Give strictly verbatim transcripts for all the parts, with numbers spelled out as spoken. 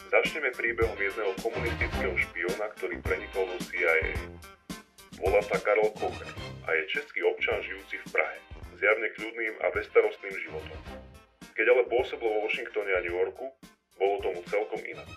Začneme príbehom jedného komunistického špióna, ktorý prenikol do C I A. Volá sa Karol Kocher a je český občan žijúci v Prahe, zjavne kľudným a bezstarostným životom. Keď ale pôsobil vo Washingtone a New Yorku, bolo tomu celkom inak.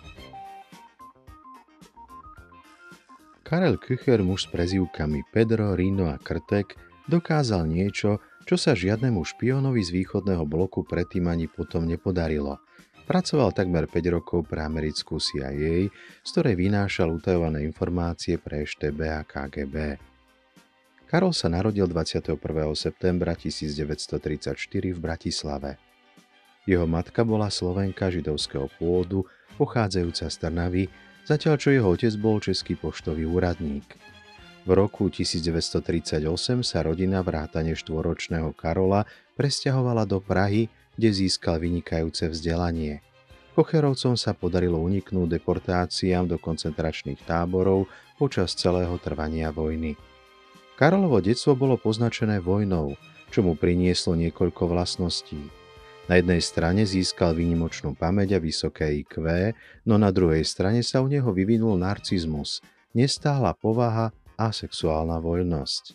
Karel Kocher, muž s prezývkami Pedro, Rino a Krtek, dokázal niečo, čo sa žiadnemu špiónovi z východného bloku predtým ani potom nepodarilo. Pracoval takmer päť rokov pre americkú C I A, z ktorej vynášal utajované informácie pre eš té bé a ká gé bé. Karol sa narodil dvadsiateho prvého septembra tisícdeväťstotridsaťštyri v Bratislave. Jeho matka bola Slovenka židovského pôvodu, pochádzajúca z Trnavy, zatiaľ čo jeho otec bol český poštový úradník. V roku tisícdeväťstotridsaťosem sa rodina vrátane štvoročného Karola presťahovala do Prahy, kde získal vynikajúce vzdelanie. Kocherovcom sa podarilo uniknúť deportáciám do koncentračných táborov počas celého trvania vojny. Karolovo detstvo bolo poznačené vojnou, čo mu prinieslo niekoľko vlastností. Na jednej strane získal výnimočnú pamäť a vysoké í kvé, no na druhej strane sa u neho vyvinul narcizmus, nestála povaha a sexuálna voľnosť.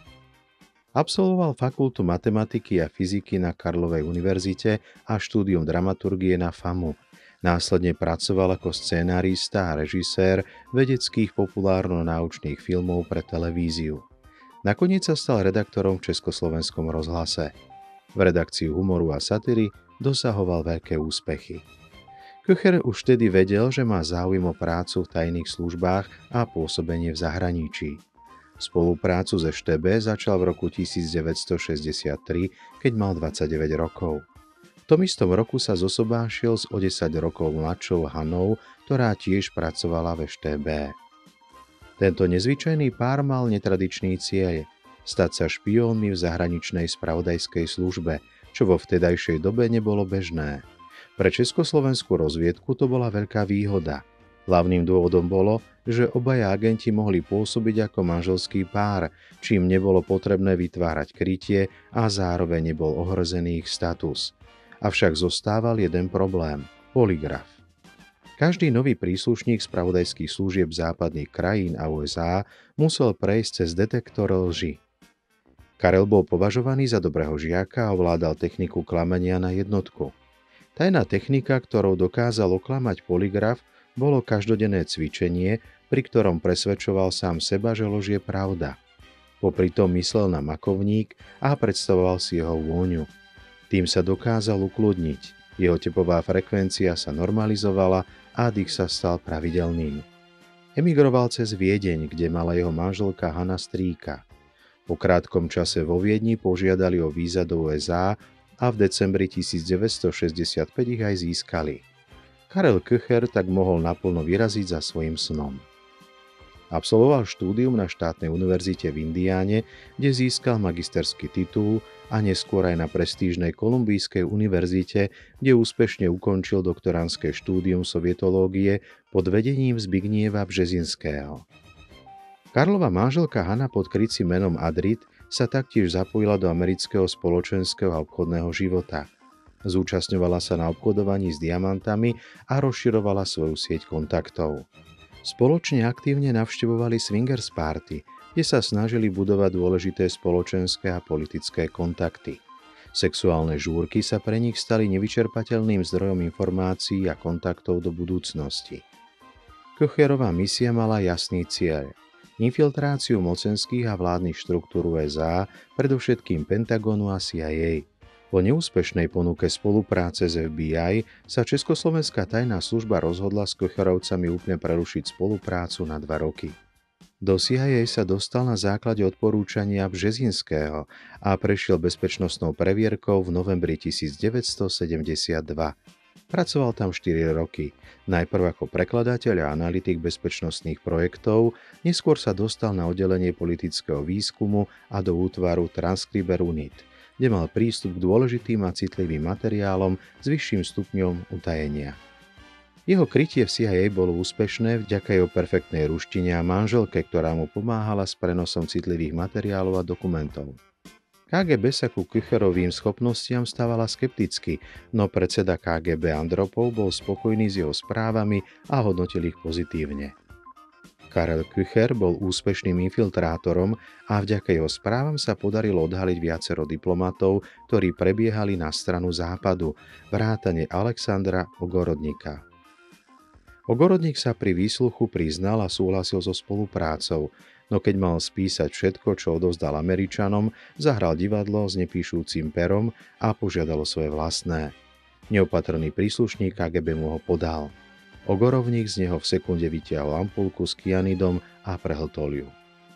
Absolvoval fakultu matematiky a fyziky na Karlovej univerzite a štúdium dramaturgie na FAMU. Následne pracoval ako scenárista a režisér vedeckých populárno-náučných filmov pre televíziu. Nakoniec sa stal redaktorom v Československom rozhlase. V redakcii humoru a satíry dosahoval veľké úspechy. Kocher už vtedy vedel, že má záujem o prácu v tajných službách a pôsobenie v zahraničí. Spoluprácu s eš té bé začal v roku tisícdeväťstošesťdesiattri, keď mal dvadsaťdeväť rokov. V tom istom roku sa zosobášil s o desať rokov mladšou Hanou, ktorá tiež pracovala v eš té bé. Tento nezvyčajný pár mal netradičný cieľ – stať sa špiónmi v zahraničnej spravodajskej službe, čo vo vtedajšej dobe nebolo bežné. Pre československú rozviedku to bola veľká výhoda. Hlavným dôvodom bolo, že obaja agenti mohli pôsobiť ako manželský pár, čím nebolo potrebné vytvárať krytie a zároveň nebol ohrozený ich status. Avšak zostával jeden problém – polygraf. Každý nový príslušník spravodajských služieb západných krajín a ú es á musel prejsť cez detektor lži. Karel bol považovaný za dobrého žiaka a ovládal techniku klamania na jednotku. Tajná technika, ktorou dokázal oklamať polygraf, bolo každodenné cvičenie, pri ktorom presvedčoval sám seba, že lož je pravda. Popri tom myslel na makovník a predstavoval si jeho vôňu. Tým sa dokázal ukludniť, jeho tepová frekvencia sa normalizovala a dých sa stal pravidelným. Emigroval cez Viedeň, kde mala jeho manželka Hana strýka. Po krátkom čase vo Viedni požiadali o víza do ú es á a v decembri tisícdeväťstošesťdesiatpäť ich aj získali. Karel Kocher tak mohol naplno vyraziť za svojím snom. Absolvoval štúdium na štátnej univerzite v Indiáne, kde získal magisterský titul a neskôr aj na prestížnej Kolumbijskej univerzite, kde úspešne ukončil doktorandské štúdium sovietológie pod vedením Zbigniewa Březinského. Karlova manželka Hana pod krycím menom Adrit sa taktiež zapojila do amerického spoločenského a obchodného života. Zúčastňovala sa na obchodovaní s diamantami a rozširovala svoju sieť kontaktov. Spoločne aktívne navštevovali swingers party, kde sa snažili budovať dôležité spoločenské a politické kontakty. Sexuálne žúrky sa pre nich stali nevyčerpateľným zdrojom informácií a kontaktov do budúcnosti. Kocherová misia mala jasný cieľ – infiltráciu mocenských a vládnych štruktúr ú es á, predovšetkým Pentagonu a C I A. Po neúspešnej ponuke spolupráce s ef bí aj sa Československá tajná služba rozhodla s Kocherovcami úplne prerušiť spoluprácu na dva roky. Do C I A sa dostal na základe odporúčania Březinského a prešiel bezpečnostnou previerkou v novembri tisícdeväťstosedemdesiatdva. Pracoval tam štyri roky, najprv ako prekladateľ a analytik bezpečnostných projektov, neskôr sa dostal na oddelenie politického výskumu a do útvaru Transkriber Unit, kde mal prístup k dôležitým a citlivým materiálom s vyšším stupňom utajenia. Jeho krytie v C I A bolo úspešné vďaka jeho perfektnej ruštine a manželke, ktorá mu pomáhala s prenosom citlivých materiálov a dokumentov. ká gé bé sa ku Kücherovým schopnostiam stávala skepticky, no predseda ká gé bé Andropov bol spokojný s jeho správami a hodnotil ich pozitívne. Karel Kücher bol úspešným infiltrátorom a vďaka jeho správam sa podarilo odhaliť viacero diplomatov, ktorí prebiehali na stranu západu, vrátane Alexandra Ogorodnika. Ogorodnik sa pri výsluchu priznal a súhlasil so spoluprácou, no keď mal spísať všetko, čo odovzdal Američanom, zahral divadlo s nepíšúcim perom a požiadal o svoje vlastné. Neopatrný príslušník ká gé bé mu ho podal. Ogorovník z neho v sekunde vytiahol ampulku s kyanidom a prehltol ju.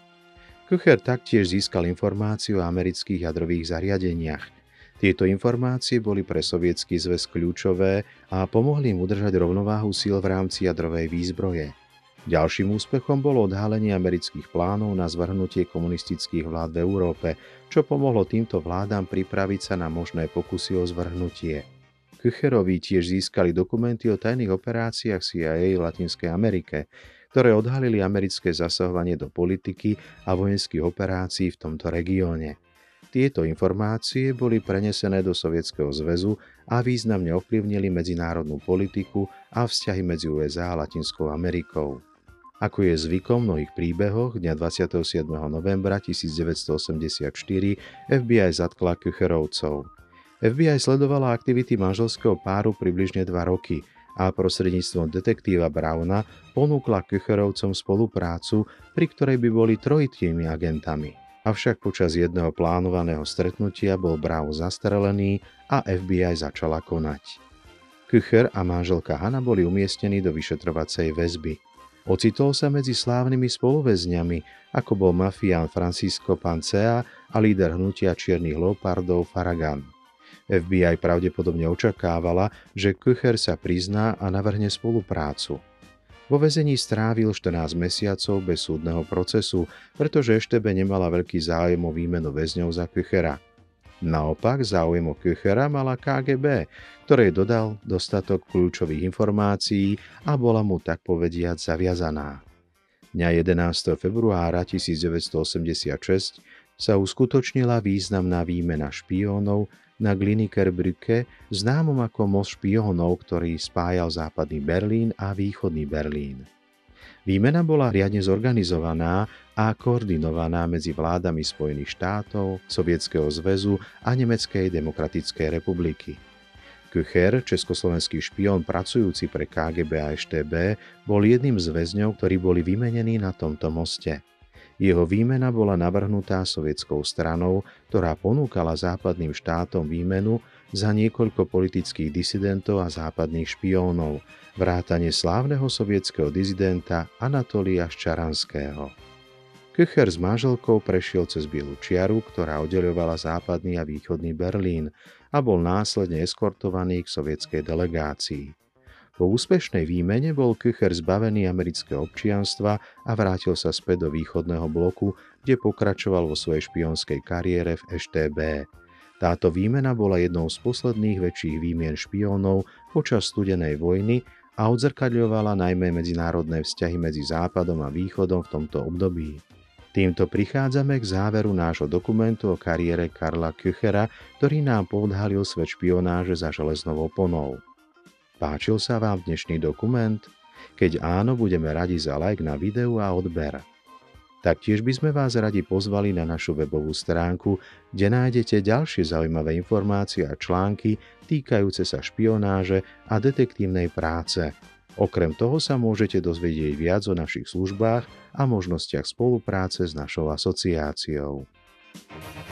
Kücher taktiež získal informáciu o amerických jadrových zariadeniach. Tieto informácie boli pre Sovietsky zväz kľúčové a pomohli im udržať rovnováhu síl v rámci jadrovej výzbroje. Ďalším úspechom bolo odhalenie amerických plánov na zvrhnutie komunistických vlád v Európe, čo pomohlo týmto vládam pripraviť sa na možné pokusy o zvrhnutie. Kücherovi tiež získali dokumenty o tajných operáciách C I A v Latinskej Amerike, ktoré odhalili americké zasahovanie do politiky a vojenských operácií v tomto regióne. Tieto informácie boli prenesené do Sovietskeho zväzu a významne ovplyvnili medzinárodnú politiku a vzťahy medzi ú es á a Latinskou Amerikou. Ako je zvykom v mnohých príbehoch, dňa dvadsiateho siedmeho novembra tisícdeväťstoosemdesiatštyri ef bí aj zatkla Kücherovcov. ef bí aj sledovala aktivity manželského páru približne dva roky a prostredníctvom detektíva Browna ponúkla Kücherovcom spoluprácu, pri ktorej by boli trojitými agentami. Avšak počas jedného plánovaného stretnutia bol Brown zastrelený a ef bí aj začala konať. Kücher a manželka Hanna boli umiestnení do vyšetrovacej väzby. Ocitol sa medzi slávnymi spoluväzňami, ako bol mafián Francisco Pancea a líder hnutia čiernych leopardov Farragut. ef bí aj pravdepodobne očakávala, že Kücher sa prizná a navrhne spoluprácu. Vo väzení strávil štrnásť mesiacov bez súdneho procesu, pretože eš té bé nemala veľký záujem o výmenu väzňov za Küchera. Naopak záujem o Küchera mala ká gé bé, ktorej dodal dostatok kľúčových informácií a bola mu tak povediac zaviazaná. Dňa jedenásteho februára tisícdeväťstoosemdesiatšesť sa uskutočnila významná výmena špiónov na Gliniker Brücke, známom ako most špiónov, ktorý spájal západný Berlín a východný Berlín. Výmena bola riadne zorganizovaná a koordinovaná medzi vládami Spojených štátov, Sovietskeho zväzu a Nemeckej demokratickej republiky. Kücher, československý špión pracujúci pre ká gé bé a eš té bé, bol jedným z väzňov, ktorí boli vymenení na tomto moste. Jeho výmena bola navrhnutá sovietskou stranou, ktorá ponúkala západným štátom výmenu za niekoľko politických disidentov a západných špiónov, vrátane slávneho sovietskeho dizidenta Anatolija Ščaranského. Kücher s manželkou prešiel cez bielu čiaru, ktorá oddeľovala západný a východný Berlín, a bol následne eskortovaný k sovietskej delegácii. Po úspešnej výmene bol Kücher zbavený amerického občianstva a vrátil sa späť do východného bloku, kde pokračoval vo svojej špionskej kariére v eš té bé. Táto výmena bola jednou z posledných väčších výmien špiónov počas studenej vojny a odzrkadľovala najmä medzinárodné vzťahy medzi Západom a Východom v tomto období. Týmto prichádzame k záveru nášho dokumentu o kariére Karla Küchera, ktorý nám poodhalil svet špionáže za železnou oponou. Páčil sa vám dnešný dokument? Keď áno, budeme radi za like na videu a odber. Taktiež by sme vás radi pozvali na našu webovú stránku, kde nájdete ďalšie zaujímavé informácie a články týkajúce sa špionáže a detektívnej práce. Okrem toho sa môžete dozvedieť viac o našich službách a možnostiach spolupráce s našou asociáciou.